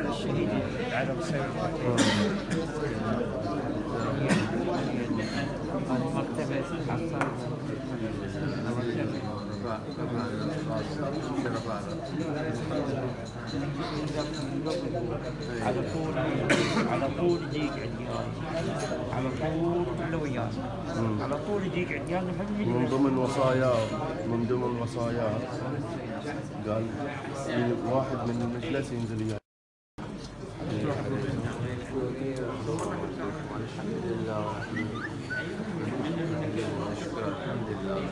الشهيد على مستوى مرتبة حصل على طول يجيك عندي على طول كله ويانا على طول يجيك عندي من ضمن وصاياه قال واحد من الثلاث ينزل وياه. الحمد لله الحمد لله.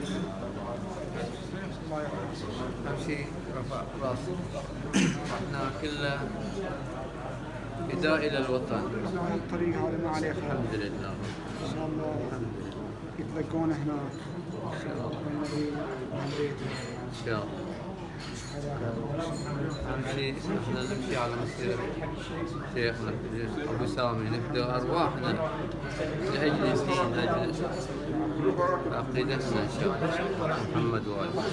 أهم شيء رفع راسه. احنا كله فداء إلى الوطن. على الطريق هذا ما عليه خير. الحمد لله. إن شاء الله يتلقون هناك. إن شاء الله. إن شاء الله. أهم شيء احنا نمشي على مسير شيخنا أبو سامي نفدي أرواحنا لأجل الدين لأجل عقيدتنا إن شاء الله محمد وآله.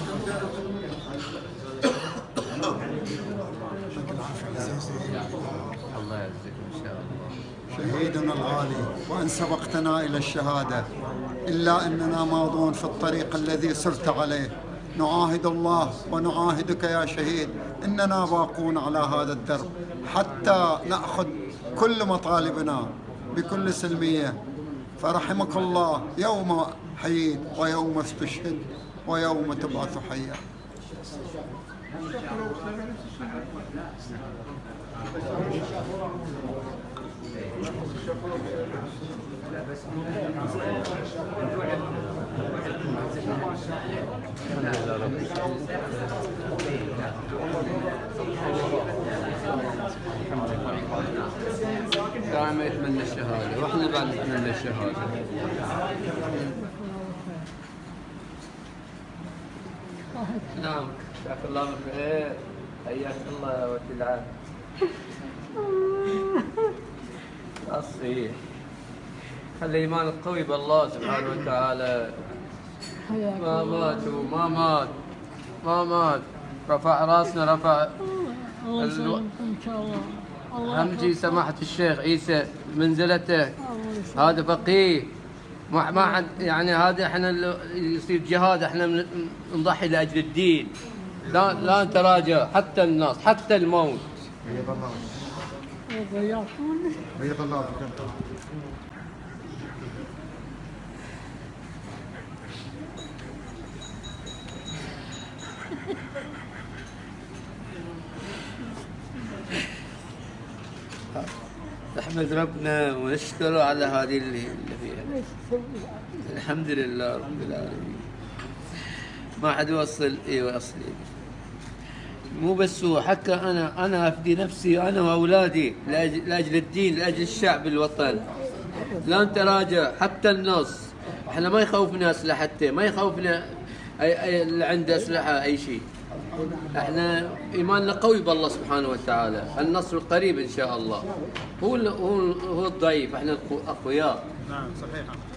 الله يعزك إن شاء الله. شهيدنا الغالي، وإن سبقتنا إلى الشهادة إلا أننا ماضون في الطريق الذي سرت عليه. نعاهد الله ونعاهدك يا شهيد إننا باقون على هذا الدرب حتى نأخذ كل مطالبنا بكل سلمية. فرحمك الله يوم حييت ويوم استشهد ويوم تبعث حيا. دائما يتمنى الشهادة واحنا بعد نتمنى الشهادة. نعم جزاك الله بالخير حياك الله يا ولد العم. الصحيح خلي الايمان القوي بالله سبحانه وتعالى. ما مات ما مات رفع راسنا رفع الله ان شاء الله. اهم شيء سماحة الشيخ عيسى منزلته هذا فقيه ما حد يعني هذا احنا يصير جهاد احنا نضحي لاجل الدين. لا نتراجع حتى الناس حتى الموت. بيض الله فيك. نحمد ربنا ونشكره على هذه اللي فيها. الحمد لله رب العالمين. ما حد يوصل يوصل. مو بس هو حتى انا افدي نفسي انا واولادي لاجل الدين لاجل الشعب الوطن. لا نتراجع حتى النص. احنا ما يخوفنا اسلحته ما يخوفنا اللي عنده اسلحه اي شيء. احنا ايماننا قوي بالله سبحانه وتعالى. النصر القريب ان شاء الله. هو الضعيف احنا اقوياء. نعم صحيح.